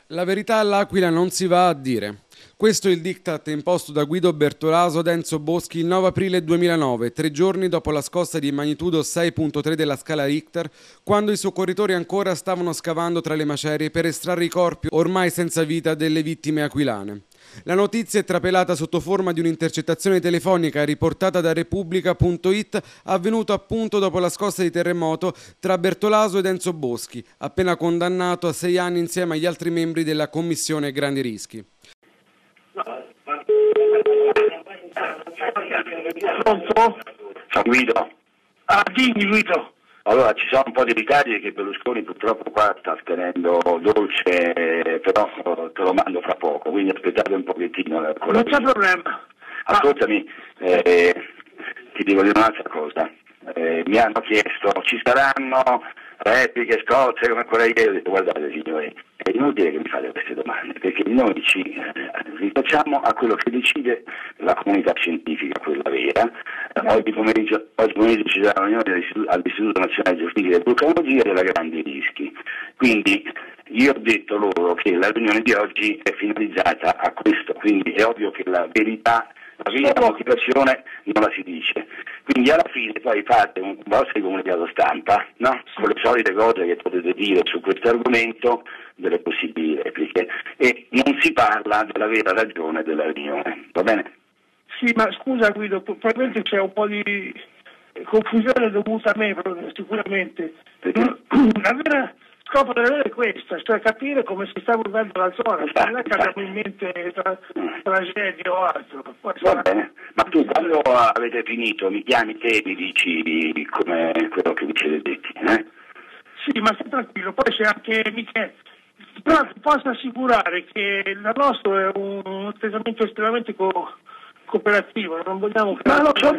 La verità all'Aquila non si va a dire. Questo è il diktat imposto da Guido Bertolaso ad Enzo Boschi il 9 aprile 2009, 3 giorni dopo la scossa di magnitudo 6.3 della scala Richter, quando i soccorritori ancora stavano scavando tra le macerie per estrarre i corpi ormai senza vita delle vittime aquilane. La notizia è trapelata sotto forma di un'intercettazione telefonica riportata da Repubblica.it, avvenuta appunto dopo la scossa di terremoto tra Bertolaso ed Enzo Boschi, appena condannato a 6 anni insieme agli altri membri della Commissione Grandi Rischi. Pronto? Ciao Guido. Dimmi Guido. Allora, ci sono un po' di ritardi che Berlusconi purtroppo qua sta tenendo dolce, però te lo mando fra poco, quindi aspettate un pochettino. Non c'è problema. Ascoltami, ti devo dire un'altra cosa. Mi hanno chiesto, ci saranno repliche, scozze come quella ieri, ho detto guardate signori, è inutile che mi fate queste domande, perché noi ci rifacciamo a quello che decide la comunità scientifica, quella vera. Oggi pomeriggio ci sarà una riunione all'Istituto Nazionale di Geofisica e Vulcanologia della Grandi Rischi. Quindi io ho detto loro che la riunione di oggi è finalizzata a questo, quindi è ovvio che la verità, la vera motivazione non la si dice. Quindi alla fine poi fate un vostro comunicato stampa, no? Con le solite cose che potete dire su questo argomento, delle possibili repliche, e non si parla della vera ragione della riunione, va bene? Sì, ma scusa Guido, probabilmente c'è un po' di confusione dovuta a me, sicuramente. La vera scopo della vera è questa, cioè capire come si sta evolvendo la zona, non è che abbiamo in mente tragedie o altro. Va bene, ma tu quando avete finito mi chiami te e mi dici come quello che vi siete detti, eh? Sì, ma stai tranquillo, poi c'è anche Michele. Però ti posso assicurare che il nostro è un atteggiamento estremamente cooperativo, non vogliamo... Ma lo so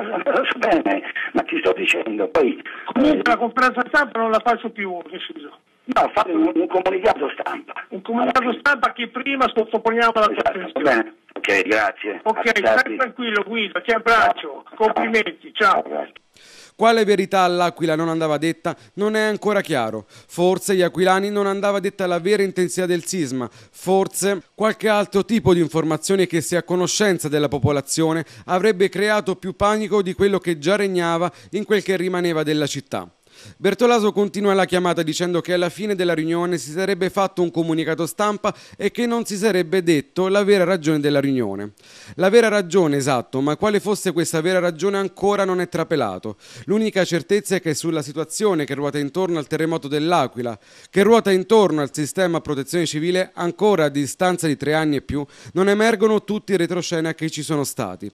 bene, ma ti sto dicendo, poi... Comunque la conferenza stampa non la faccio più, deciso. No, fate un comunicato stampa. Un comunicato stampa che prima sottoponiamo alla tua attenzione. Va bene, ok, grazie. Ok, stai tranquillo Guido, ti abbraccio, complimenti, ciao. Quale verità all'Aquila non andava detta non è ancora chiaro. Forse agli aquilani non andava detta la vera intensità del sisma, forse qualche altro tipo di informazione che, se a conoscenza della popolazione, avrebbe creato più panico di quello che già regnava in quel che rimaneva della città. Bertolaso continua la chiamata dicendo che alla fine della riunione si sarebbe fatto un comunicato stampa e che non si sarebbe detto la vera ragione della riunione. La vera ragione, esatto, ma quale fosse questa vera ragione ancora non è trapelato. L'unica certezza è che sulla situazione che ruota intorno al terremoto dell'Aquila, che ruota intorno al sistema protezione civile, ancora a distanza di 3 anni e più, non emergono tutti i retroscena che ci sono stati.